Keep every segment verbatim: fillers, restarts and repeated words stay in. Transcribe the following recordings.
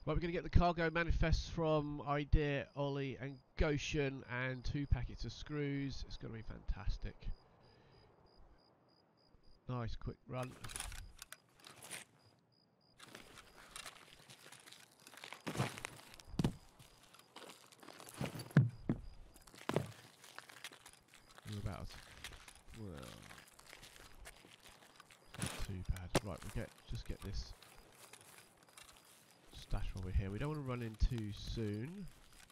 Right, we're going to get the cargo manifests from Idea, Ollie and Goshen and two packets of screws. It's going to be fantastic. Nice quick run. We're about well, not too bad. Right, we'll get just get this stash while we're here. We don't want to run in too soon.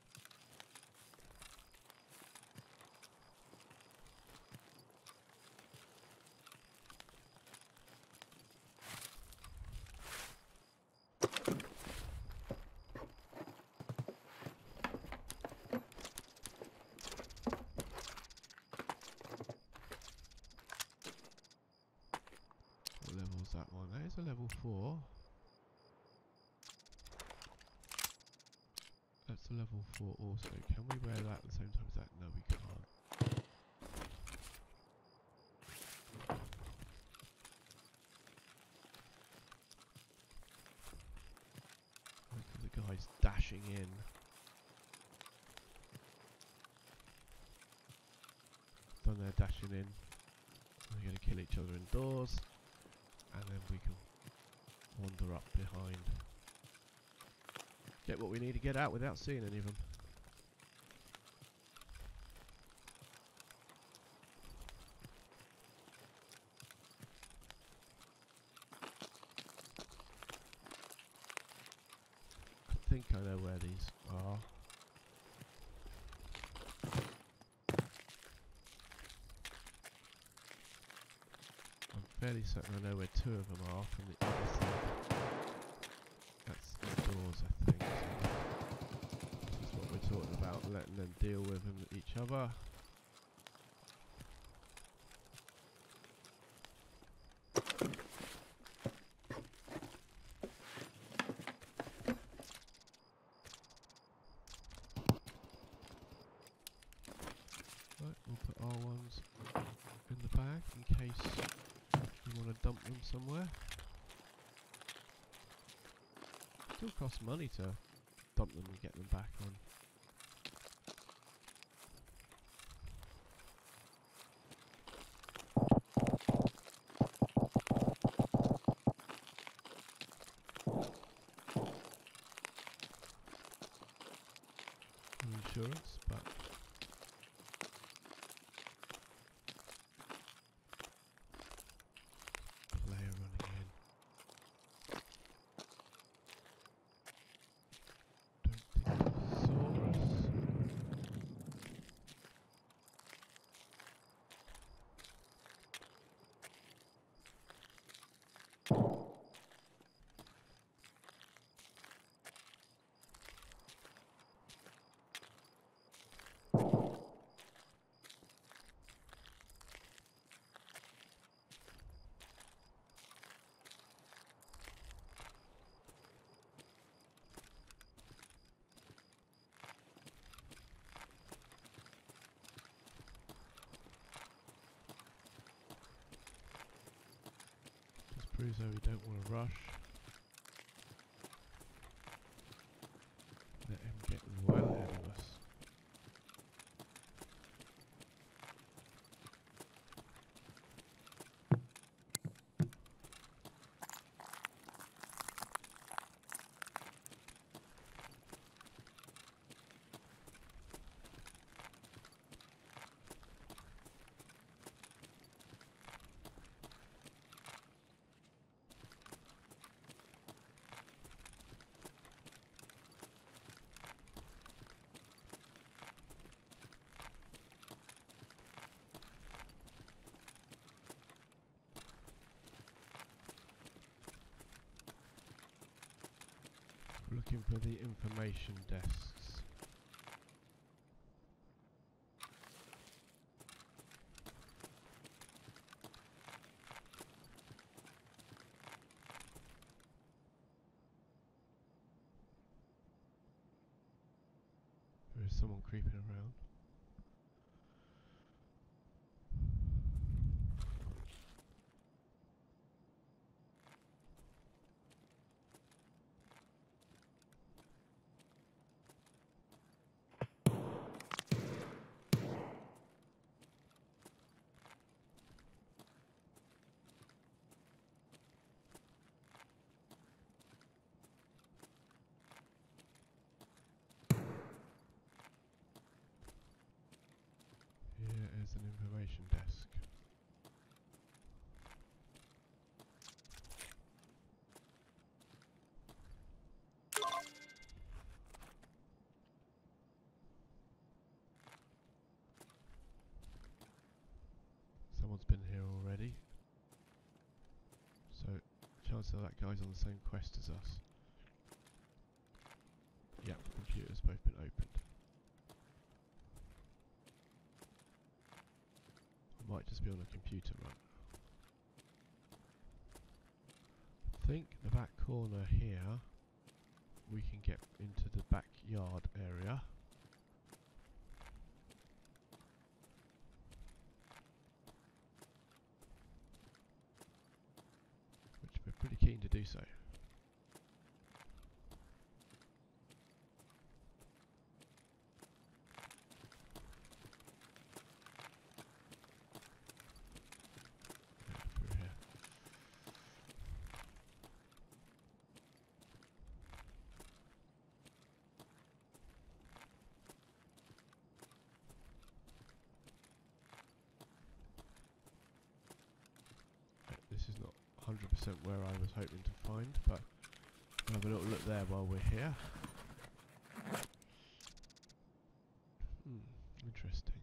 What level's that one? That is a level four. That's a level four also. Can we wear that at the same time as that? No, we can't. Look at the guys dashing in. Done their dashing in. We're going to kill each other indoors. And then we can wander up behind. Get what we need to get out without seeing any of them. I think I know where these are. I'm fairly certain I know where two of them are from the other side. That's the doors, I think. This is what we're talking about, letting them deal with them, each other. Right, we'll put R ones in the bag in case we want to dump them somewhere. Still costs money to dump them and get them back on. No insurance, but player running in. Don't think he saw us. Just proves that we don't want to rush. Let him get well ahead of us. Looking for the information desks. There is someone creeping around. chances are that guy's on the same quest as us. Yep, the computer's both been opened. I might just be on a computer run. I think the back corner here, we can get into the backyard area. Which we're pretty keen to do so. This is not one hundred percent where I was hoping to find, but we'll have a little look there while we're here. Hmm, interesting.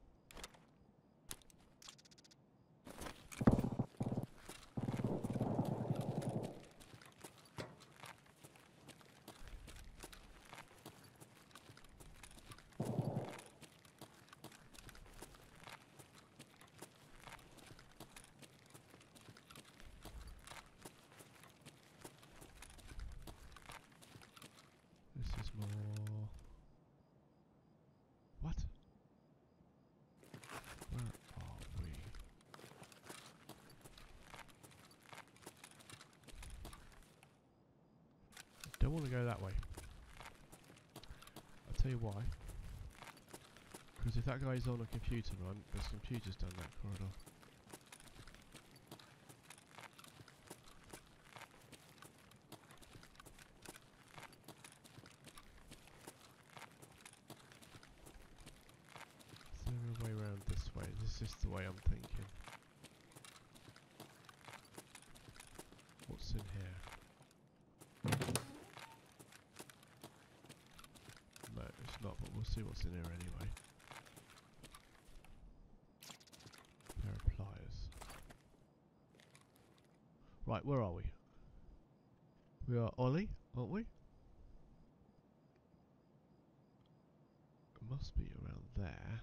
This is more... What? Where are we? Don't want to go that way. I'll tell you why. Because if that guy's on a computer run, there's computers down that corridor. Is there a way around this way? This is the way I'm thinking. What's in here? No, it's not, but we'll see what's in here anyway. Pair of pliers. Right, where are we? We are Ollie, aren't we? It must be around there.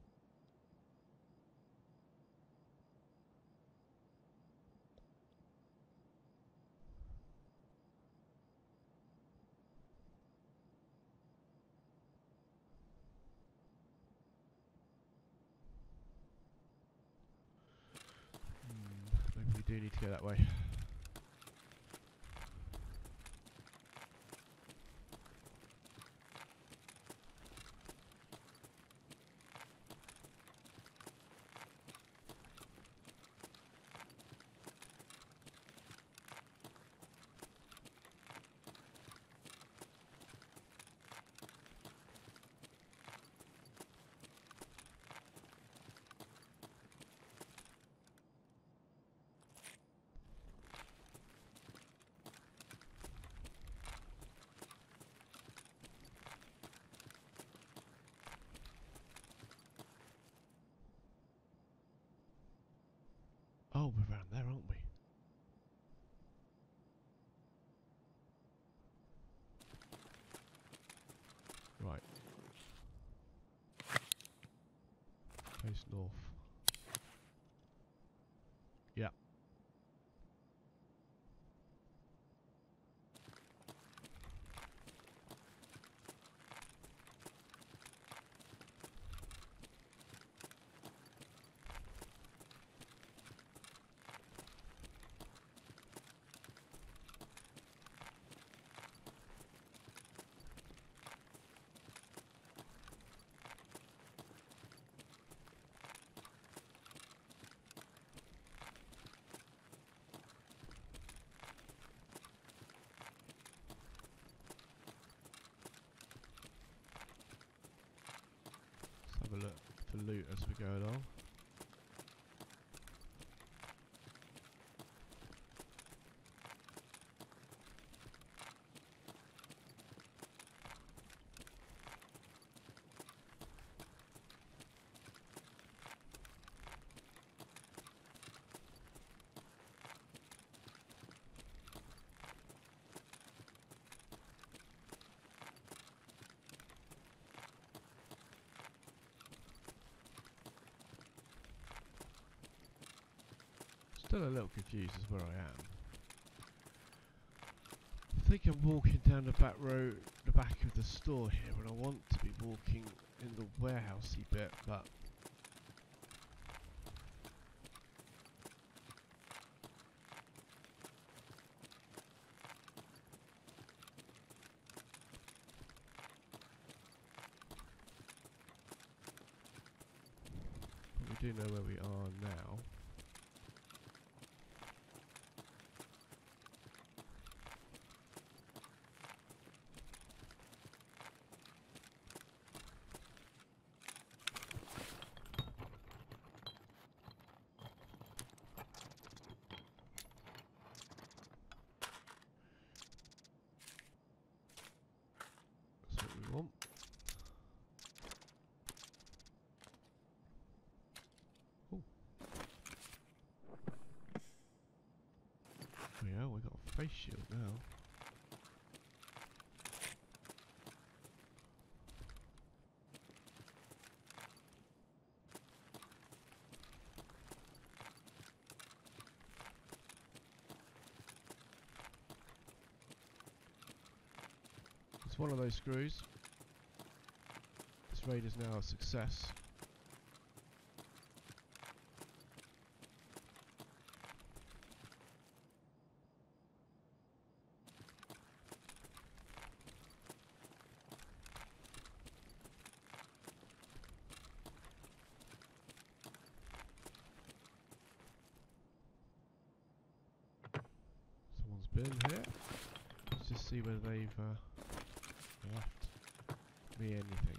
We do need to go that way. Oh, we're around there, aren't we? Right. Face north. Yep. Have a look for loot as we go along. still a little confused as where I am. I think I'm walking down the back road, the back of the store here, and I want to be walking in the warehousey bit, but we do know where we are now. That's what we want. Yeah, we got a face shield now. It's one of those screws. This raid is now a success. Been here. Let's just see whether they've uh, left me anything.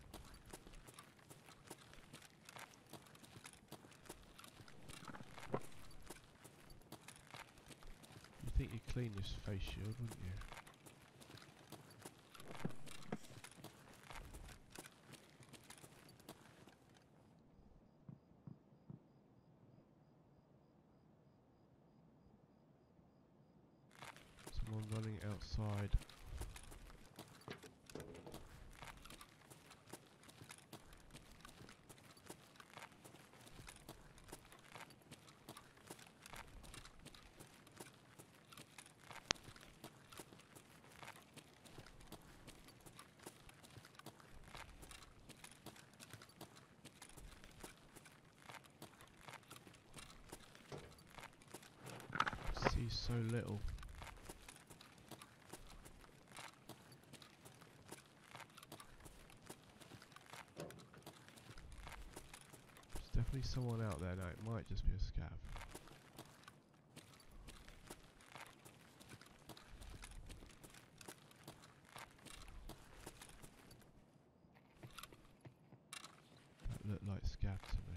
You think you'd clean this face shield, wouldn't you? Someone running outside. See so little. Definitely someone out there now. It might just be a scav. That looked like scav to me.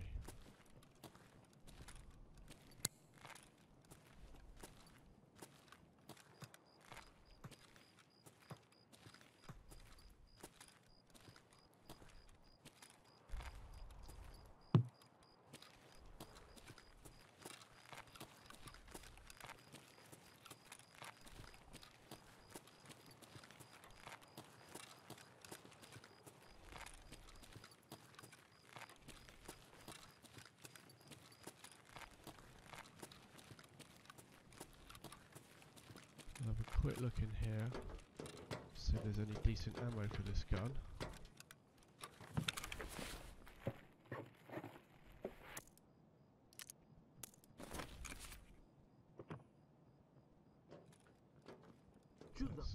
I'll have a quick look in here, see if there's any decent ammo for this gun. That's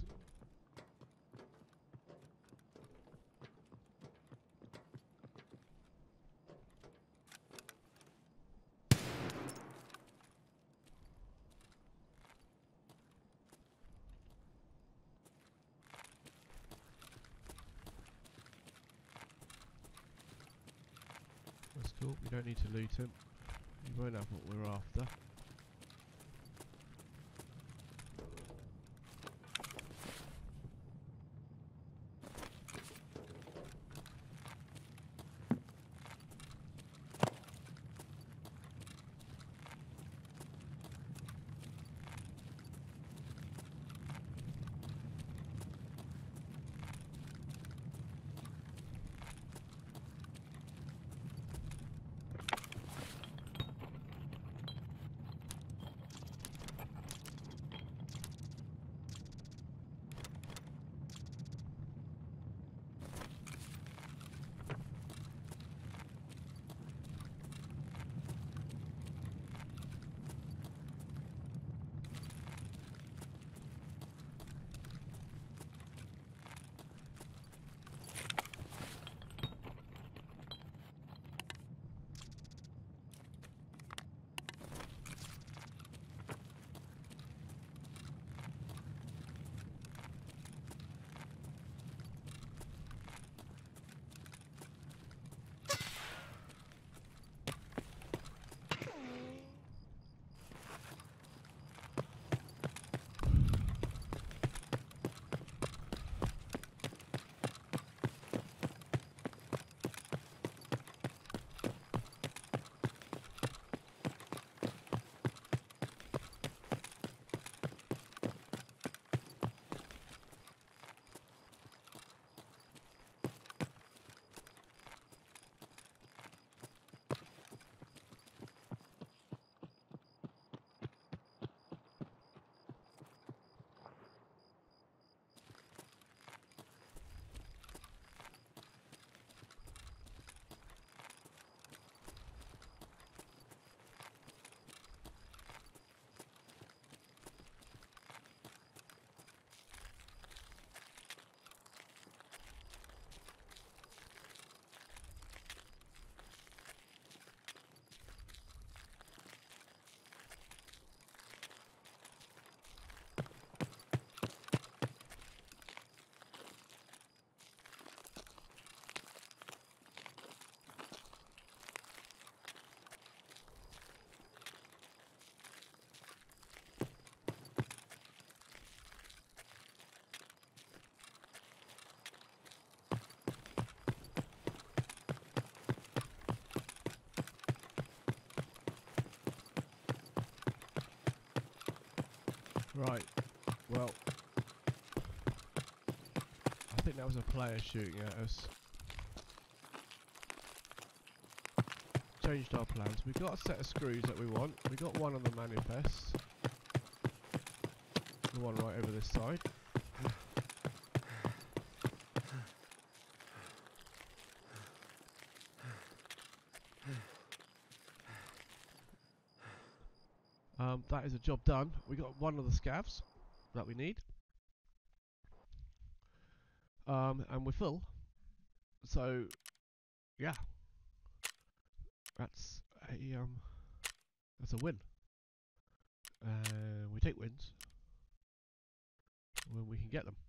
That's cool, we don't need to loot him. He won't have what we're after. Right, well, I think that was a player shooting at us. Changed our plans. We've got a set of screws that we want. We got one on the manifest. The one right over this side. Um, that is a job done. We got one of the scavs that we need. Um, and we're full. So, yeah. That's a um that's a win. And uh, we take wins when we can get them.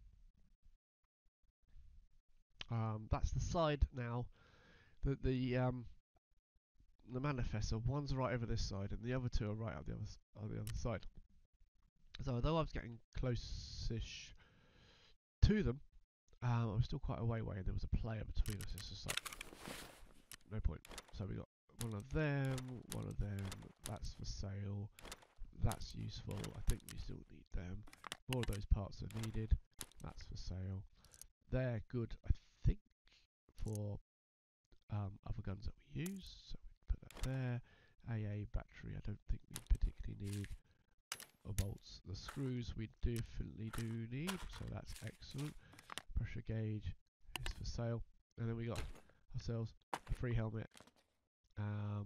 Um, that's the side now. The the um the manifesto. One's right over this side, and the other two are right up the other on the other side. So although I was getting close-ish to them, um, I was still quite a way away, and there was a player between us. It's just like no point. So we got one of them, one of them. That's for sale. That's useful. I think we still need them. More of those parts are needed. That's for sale. They're good, I think, for um, other guns that we use. So we put that there. A A battery, I don't think we particularly need. Or bolts. The screws we definitely do need, so that's excellent. Pressure gauge is for sale. And then we got ourselves a free helmet. Um,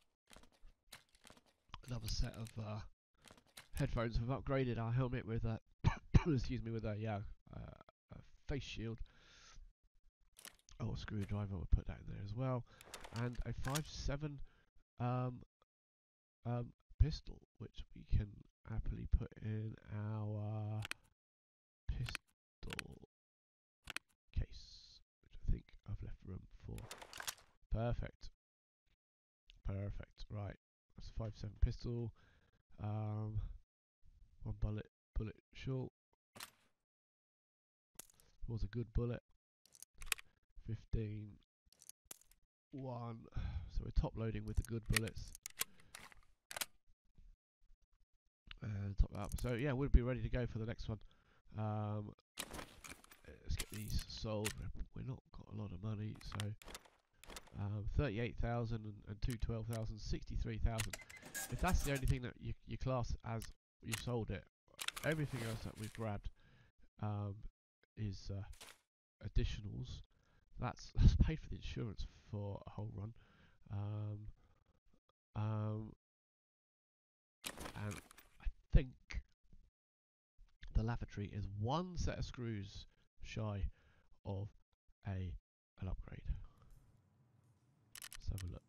another set of uh, headphones. We've upgraded our helmet with a excuse me with a yeah uh, a face shield. Oh, a screwdriver. We'll put that in there as well. And a five seven um, um, pistol, which we can happily put in our pistol case, which I think I've left room for. Perfect. Perfect. Right. That's a five seven pistol. Um, one bullet, bullet short. Was a good bullet. fifteen. One. So we're top loading with the good bullets. And top that up. So yeah, we'll be ready to go for the next one. Um, let's get these sold. We're not got a lot of money, so um, thirty-eight thousand and, and two twelve thousand, sixty-three thousand. If that's the only thing that you you class as you sold it, everything else that we've grabbed um, is uh, additionals. That's that's paid for the insurance for a whole run. Um, um, and I think the lavatory is one set of screws shy of a an upgrade. Let's have a look.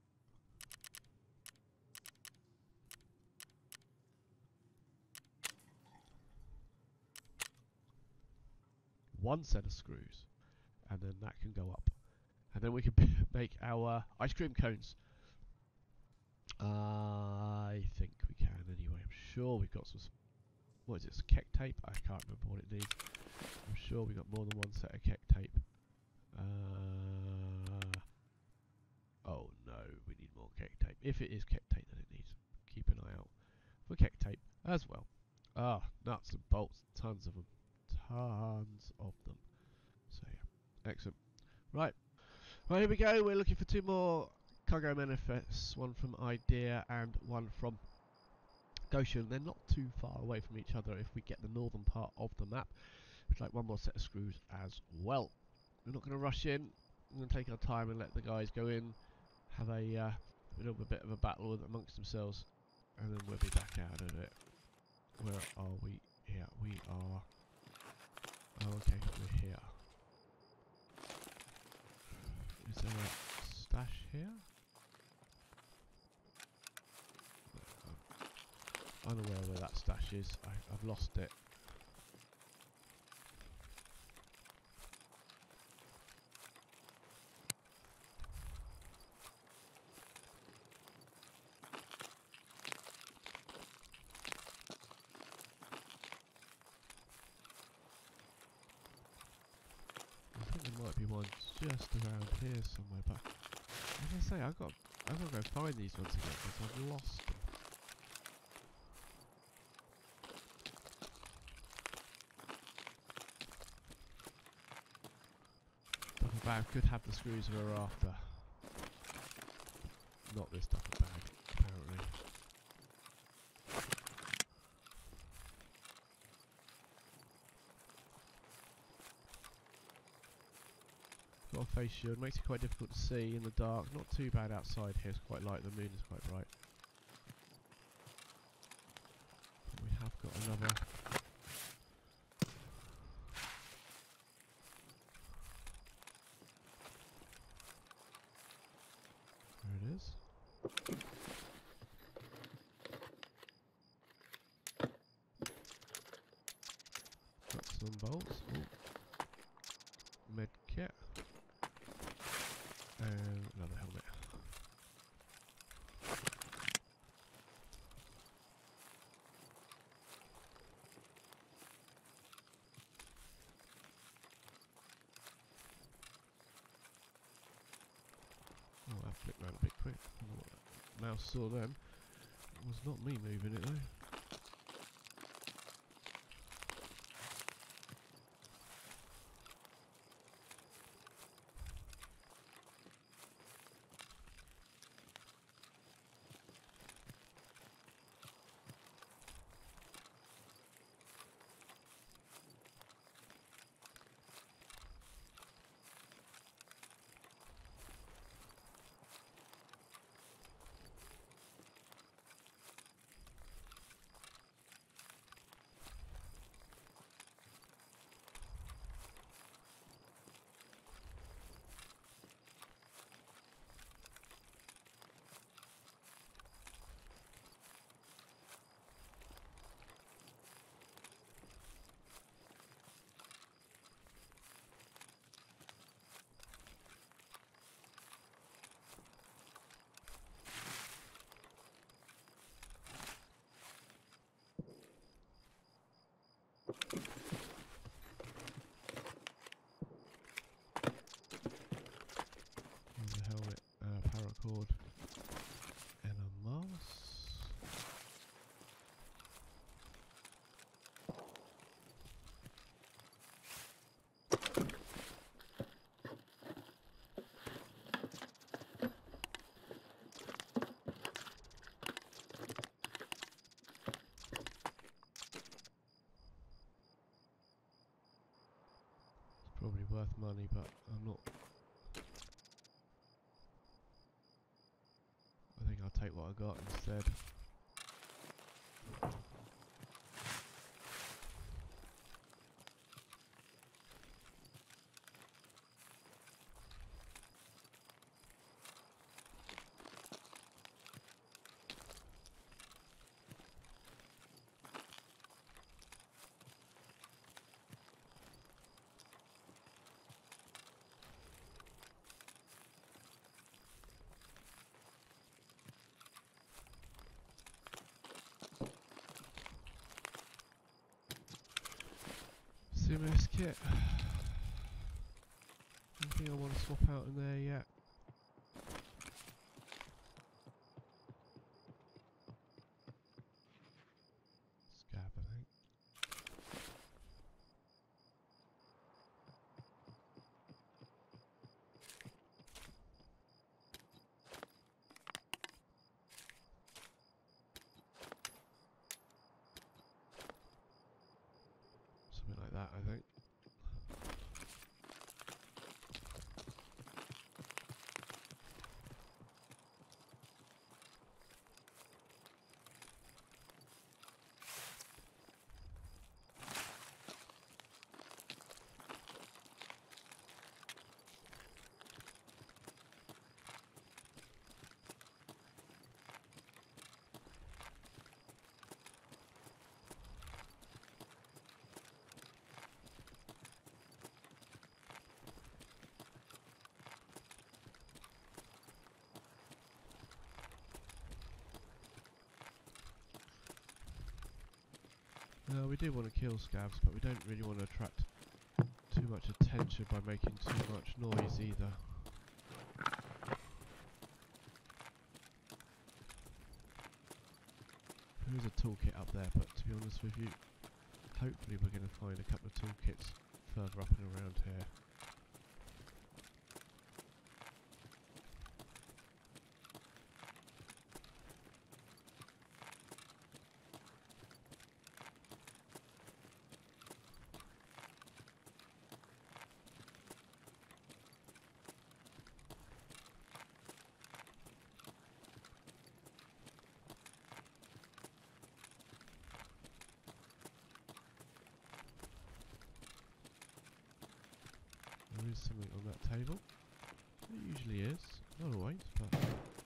One set of screws, and then that can go up, and then we can make our ice cream cones. Uh, I think we can anyway. I'm sure we've got some. What is it? Keck tape? I can't remember what it needs. I'm sure we got more than one set of keck tape. Uh, oh no, we need more keck tape. If it is keck tape, then it needs. Keep an eye out for keck tape as well. Ah, nuts and bolts, tons of them, tons of them. So yeah, excellent. Right, well here we go. We're looking for two more cargo manifests. One from Idea and one from Goshen. They're not too far away from each other if we get the northern part of the map. We'd like one more set of screws as well. We're not going to rush in. We're going to take our time and let the guys go in, have a uh, little bit of a battle with amongst themselves, and then we'll be back out of it. Where are we? Here we are. Oh, okay, we're here. Is there a stash here? I'm unaware where that stash is. I, I've lost it. I think there might be one just around here somewhere, but as I say, I've got I've got to go find these ones again because I've lost them. bag could have the screws we're after. Not this duffel bag, apparently. Got a face shield, makes it quite difficult to see in the dark. Not too bad outside here, it's quite light, the moon is quite bright. But we have got another. There it is. Got some bolts. Ooh. Med kit. And another helmet. Oh, that flipped round a bit quick. I don't know what that mouse saw then. It was not me moving it though. There's a helmet, uh, paracord, and a mouse. Probably worth money, but I'm not. I think I'll take what I got instead. C M S kit. Anything I want to swap out in there yet? Scav, I think. Something like that, I think. No, we do want to kill scavs, but we don't really want to attract too much attention by making too much noise either. There is a toolkit up there, but to be honest with you, hopefully we're going to find a couple of toolkits further up and around here. is something on that table. It usually is, not always, but...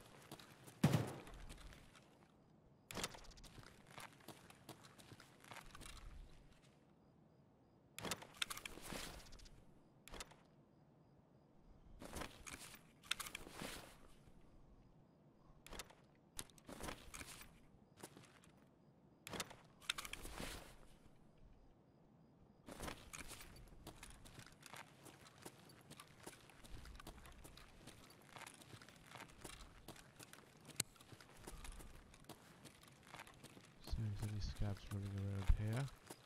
So there's any scavs running around here.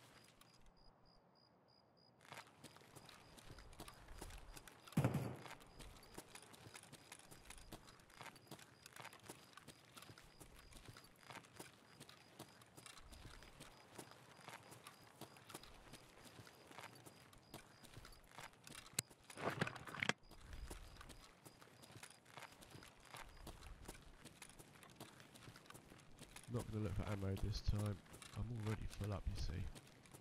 Not going to look for ammo this time. I'm already full up, you see.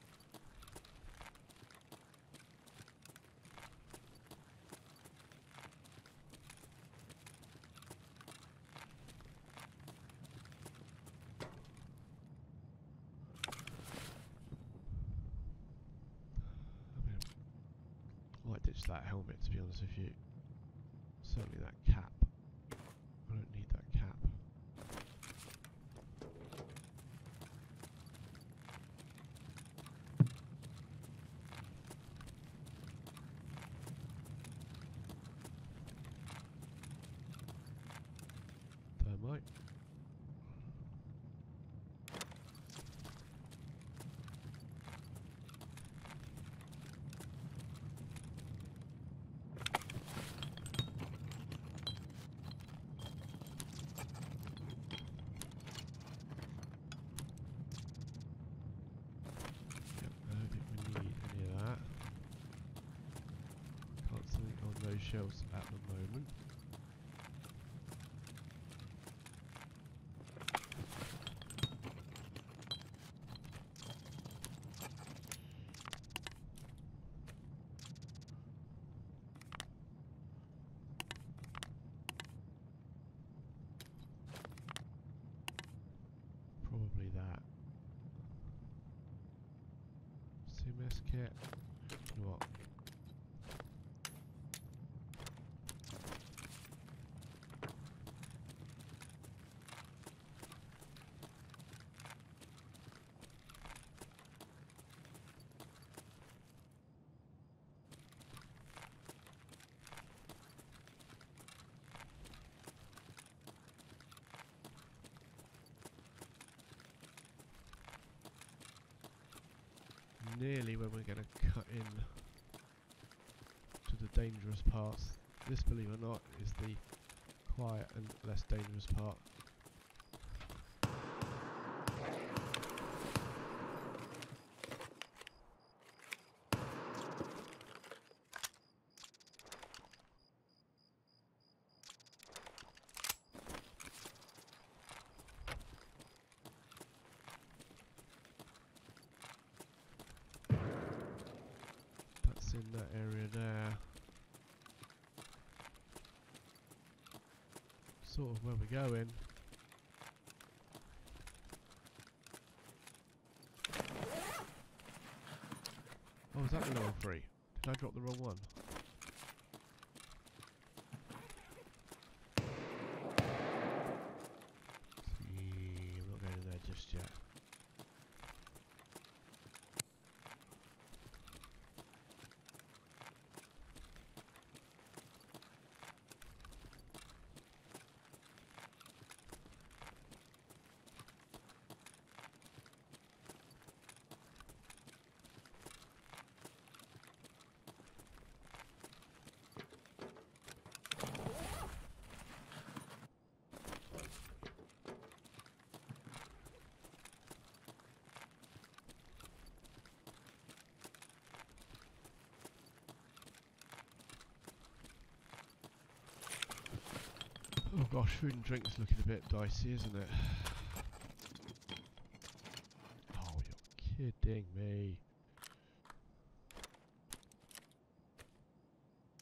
I mean, I might ditch that helmet, to be honest with you. Certainly that cap. I don't need that cap. Thermite. Yep, I don't think we need any of that. Can't see anything on those shelves at the moment. Probably that. C M S kit. You know what? Nearly when we're going to cut in to the dangerous parts. This, believe it or not, is the quiet and less dangerous part. In that area there, sort of where we're going. Oh, is that the level three? Did I drop the wrong one? See, I'm not going in there just yet. Oh gosh, food and drink's looking a bit dicey, isn't it? Oh, you're kidding me.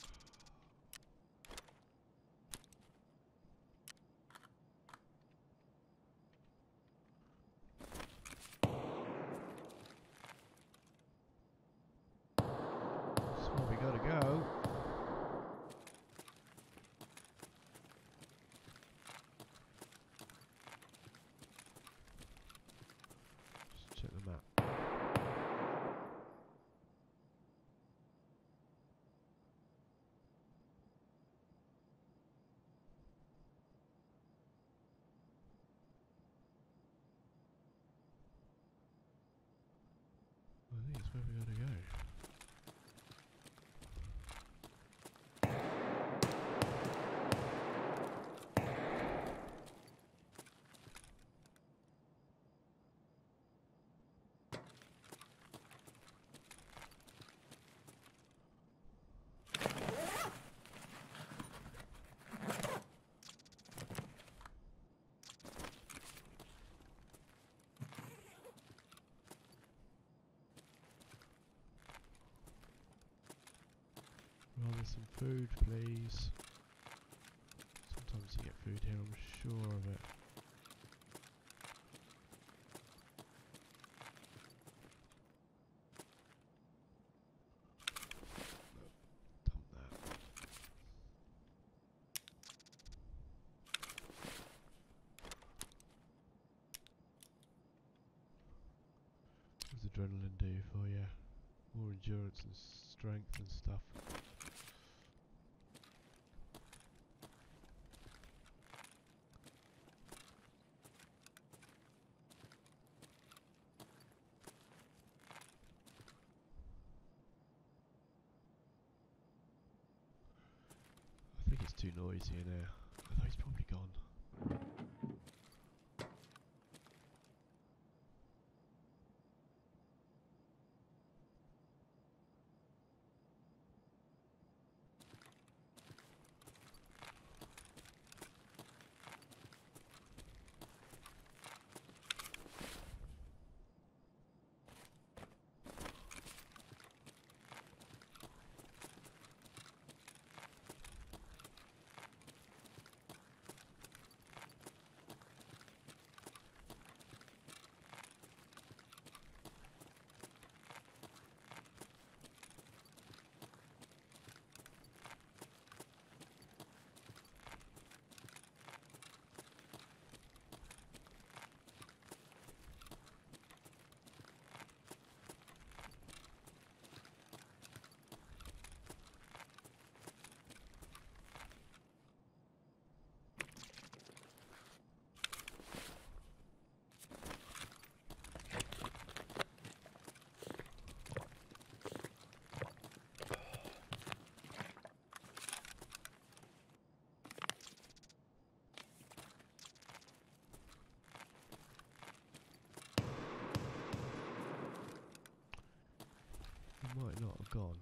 think it's where we gotta go. Rather some food, please. Sometimes you get food here, I'm sure of it. Dump that. What does adrenaline do for you? More endurance and strength and stuff. I think it's too noisy in here. Although he's probably gone. Might not have gone.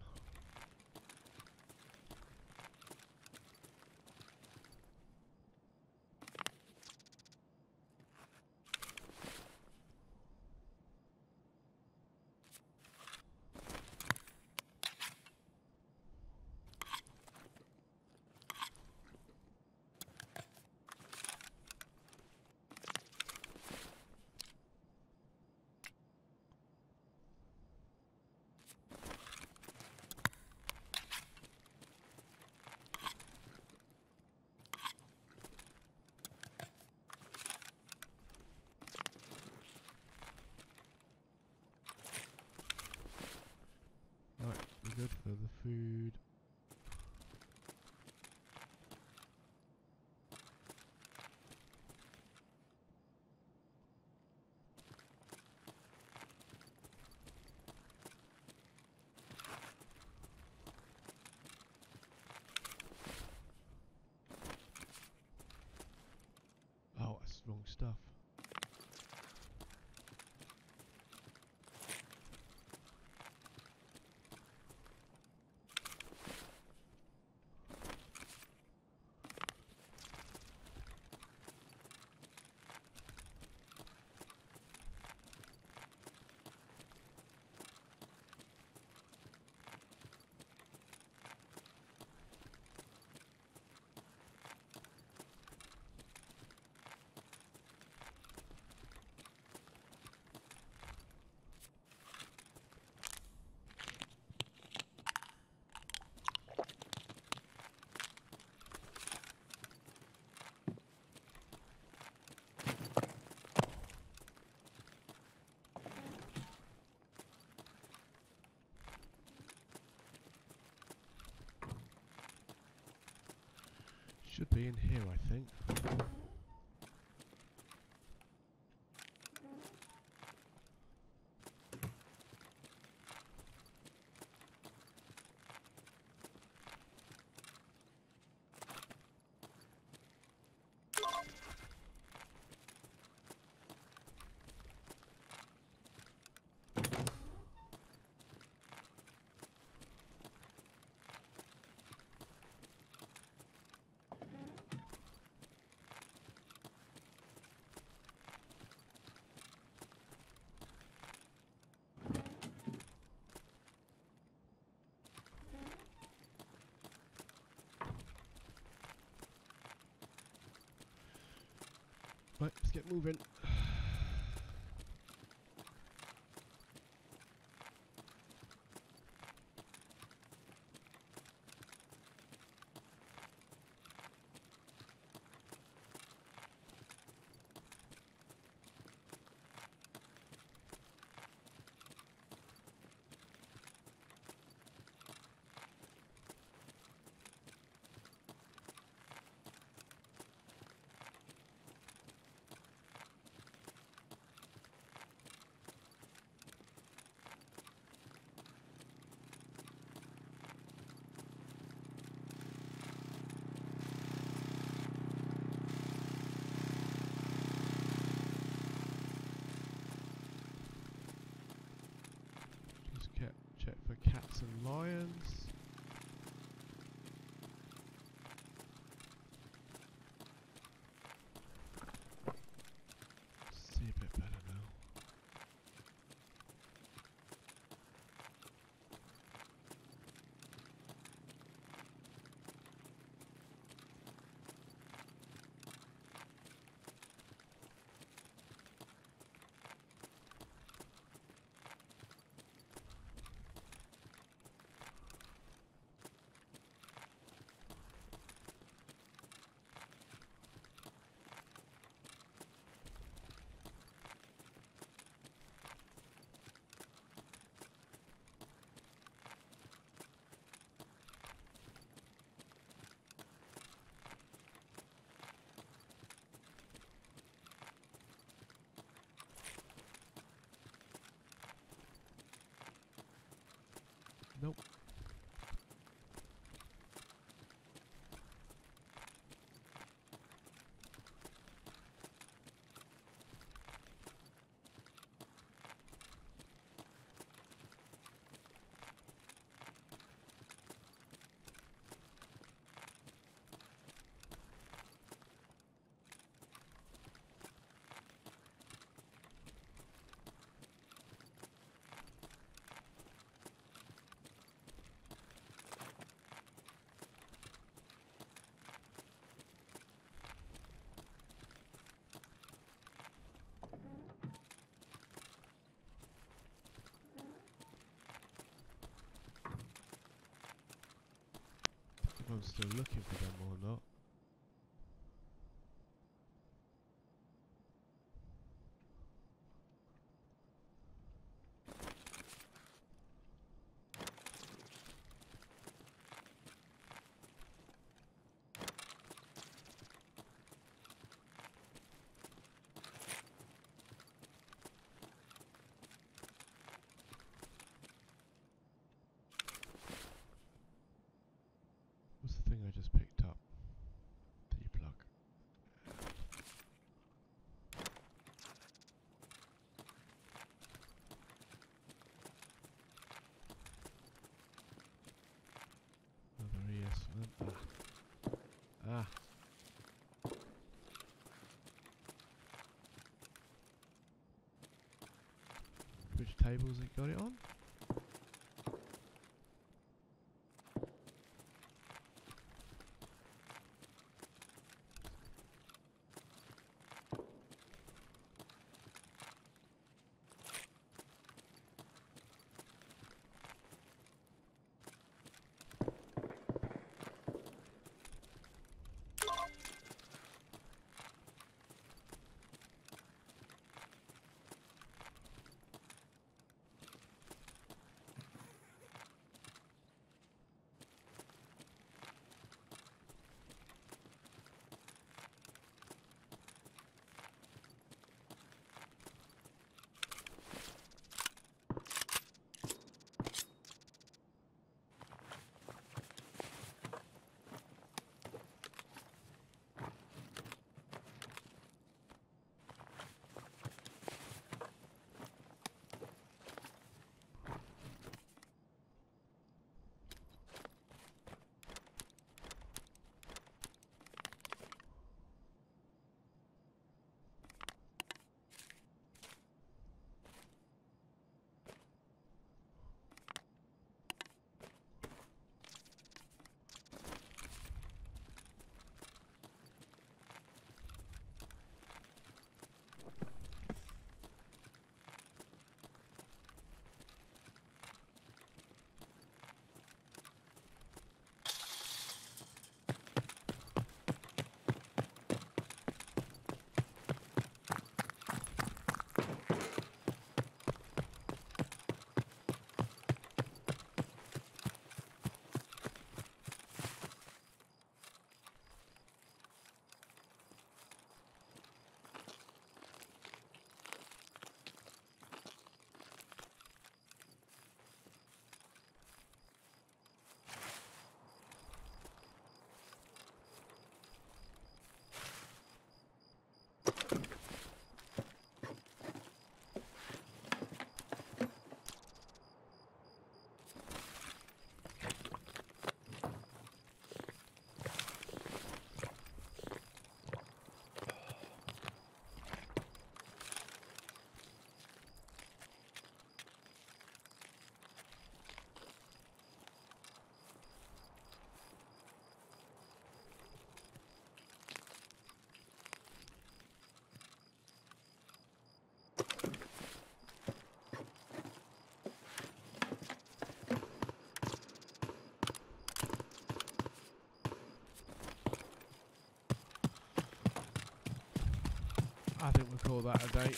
Good for the food. Oh, that's wrong stuff. Should be in here, I think. get moving. Check for cats and lions. See a bit better now. Nope. If I'm still looking for them or not. What's the thing I just picked up? T-plug. Another E S one. Ah. Ah. Which tables it got it on? I think we'll call that a day.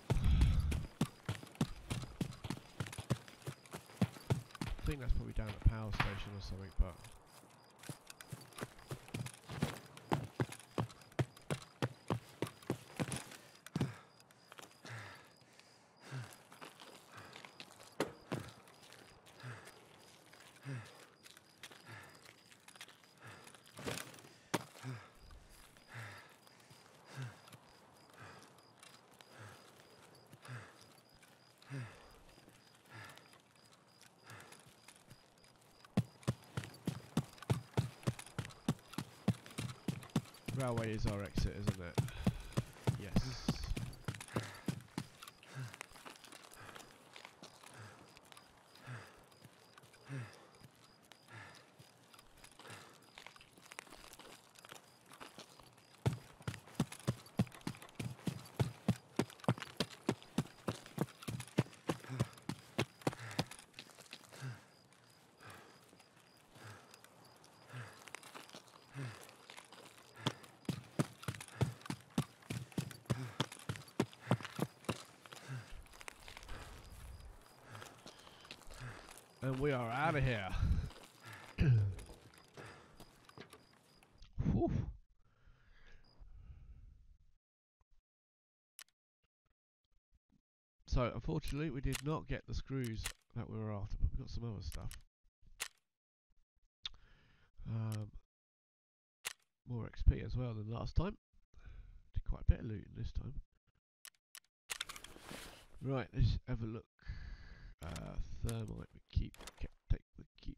I think that's probably down at the power station or something, but railway is our exit, isn't it? Yes. And we are out of here. Whew. So, unfortunately, we did not get the screws that we were after, but we got some other stuff. Um, more X P as well than last time. Did quite a bit of looting this time. Right, let's have a look. Uh, thermite, we keep, kept, take, we keep.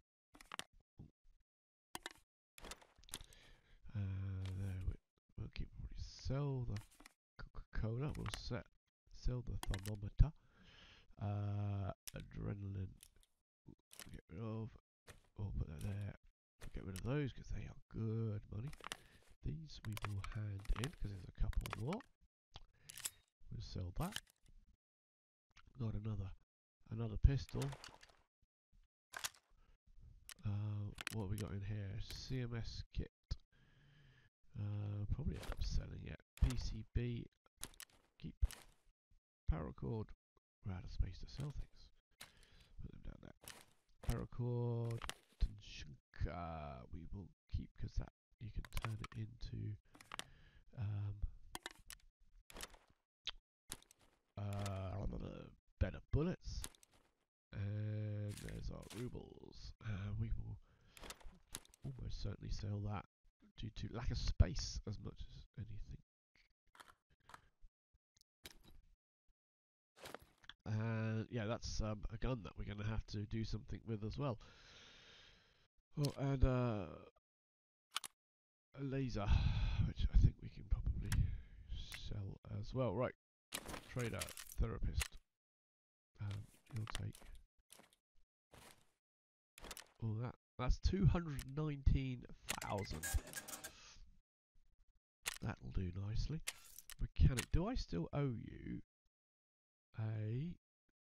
Uh, there we, we'll keep. Sell the Coca-Cola. We'll set, sell the thermometer. Uh, adrenaline. We'll get rid of. We'll put that there. We'll get rid of those because they are good money. These we will hand in because there's a couple more. We'll sell that. Got another. Another pistol. Uh, what have we got in here? C M S kit. Uh, probably end up selling it. P C B. Keep. Paracord. We're out of space to sell things. Put them down there. Paracord. Tenshinka. We will keep because that you can turn it into. Um, uh, better bullets. And there's our rubles. Uh, we will almost certainly sell that due to lack of space as much as anything. And yeah, that's um, a gun that we're going to have to do something with as well. Oh, and uh, a laser, which I think we can probably sell as well. Right, trader, therapist. Um, you'll take. Oh, that that's two hundred nineteen thousand. That'll do nicely. Mechanic, do I still owe you a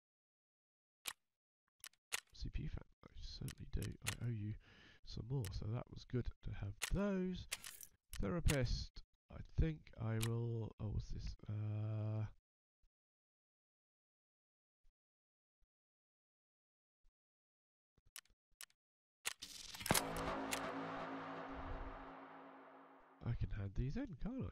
C P U fan? I certainly do. I owe you some more, so that was good to have those. Therapist, I think I will. Oh, what's this? Uh, I can hand these in, can't I?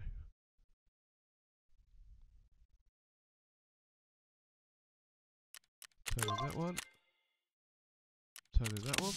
Turn in that one. Turn in that one.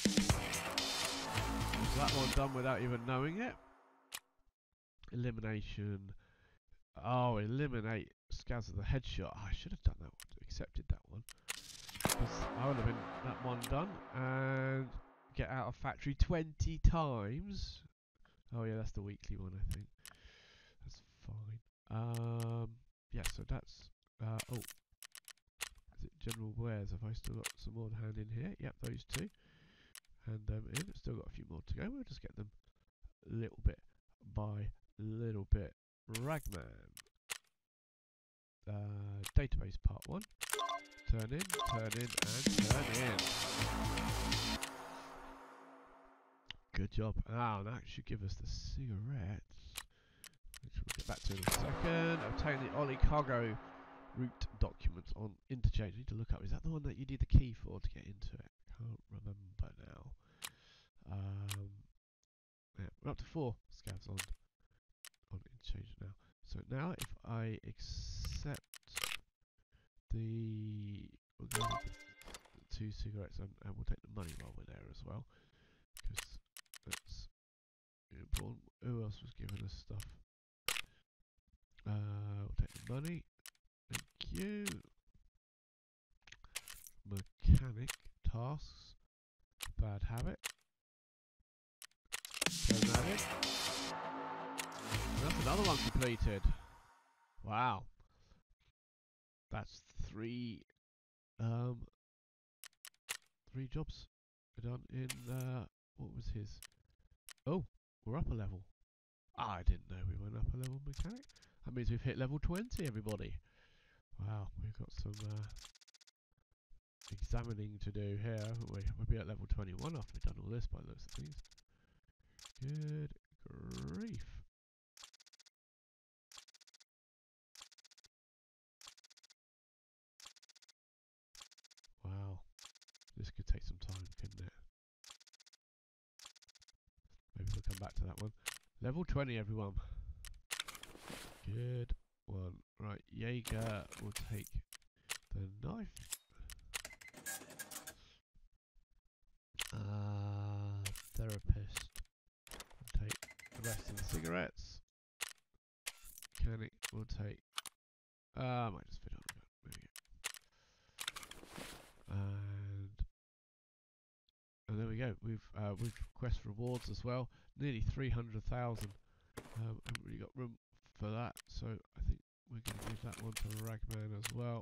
Is that one done without even knowing it? Elimination. Oh, eliminate scavs of the headshot. Oh, I should have done that one. Accepted that one. Because I would have been that one done. And get out of factory twenty times. Oh yeah, that's the weekly one, I think. That's fine. Um, yeah, so that's. Uh, oh, is it general wares? Have I still got some more to hand in here? Yep, those two. Hand them in. Still got a few more to go. We'll just get them little bit by little bit. Ragman. Uh, database part one. Turn in, turn in, and turn in. Good job. Ah, that should give us the cigarettes, which we'll get back to in a second. Obtain the Ollie cargo route documents on interchange. I need to look up. Is that the one that you need the key for to get into it? Can't remember now. Um, yeah, we're up to four scavs on on interchange now. So now if I accept the, we'll go with the two cigarettes and, and we'll take the money while we're there as well, because that's important. Who else was giving us stuff? Uh, we'll take the money. Thank you. Mechanic tasks. Bad habit. Turn that in. That's another one completed. Wow. That's three um three jobs done in uh what was his? Oh, we're up a level. Ah, I didn't know we went up a level mechanic. That means we've hit level twenty, everybody. Wow, we've got some uh, examining to do here, haven't we? We'll be at level twenty-one after we've done all this by the looks of things. Good grief. Wow. This could take some time, couldn't it? Maybe we'll come back to that one. Level twenty, everyone. Good one. Right, Jaeger will take the knife. Uh, therapist will take the rest of the cigarettes. Mechanic will take. Uh, I might just fit on the gun. There we go. And and there we go. We've uh, we've quest rewards as well. Nearly three hundred thousand. Um, haven't really got room for that, so I think we're going to give that one to Ragman as well.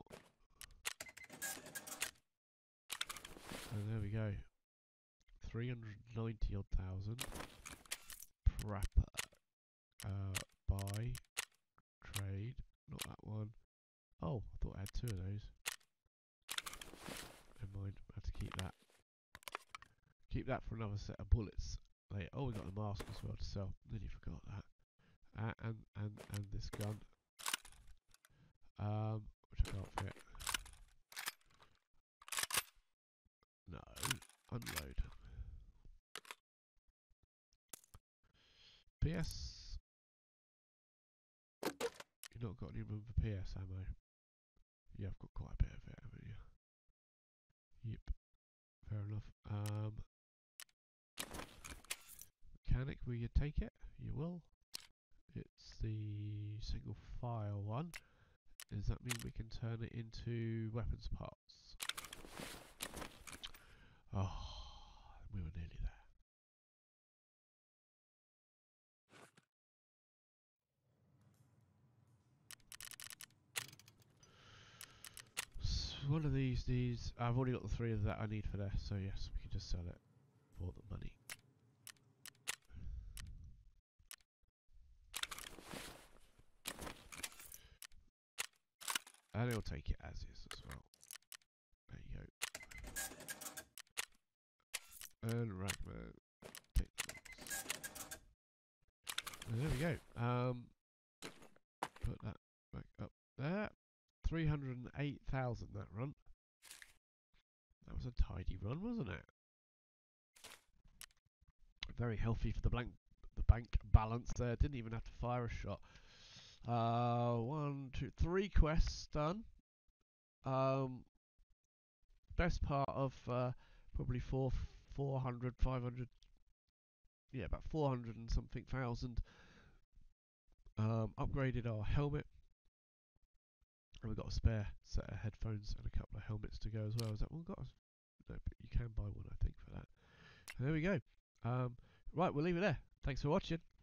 And there we go. three hundred ninety odd thousand. Prepper. Uh, buy. Trade. Not that one. Oh, I thought I had two of those. Never mind. I have to keep that. Keep that for another set of bullets later. Oh, we got the mask as well to sell. Nearly forgot that. Uh, and and and this gun. Um, which I can't fit. No. Unload. P S. You've not got any room for P S ammo. Yeah, I've got quite a bit of it, haven't you? Yep. Fair enough. Um, mechanic, will you take it? You will. It's the single file one. Does that mean we can turn it into weapons parts? Oh, we were nearly there. One of these, these, I've already got the three of that I need for there, so yes, we can just sell it for the money. And he'll take it as is as well. There you go. And Ragman, take the box. And there we go. Um, put that back up there. three hundred eight thousand that run. That was a tidy run, wasn't it? Very healthy for the blank, the bank balance there. Didn't even have to fire a shot. Uh, one, two, three quests done. Um, best part of uh, probably four, four hundred, five hundred. Yeah, about four hundred and something thousand. Um, upgraded our helmet. And we've got a spare set of headphones and a couple of helmets to go as well. Is that one got? No, but you can buy one, I think, for that. And there we go. Um, right, we'll leave it there. Thanks for watching.